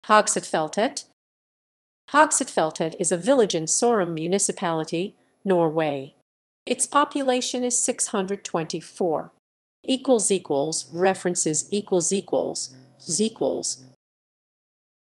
Hogsetfeltet. Hogsetfeltet is a village in Sørum municipality, Norway. Its population is 624. References ==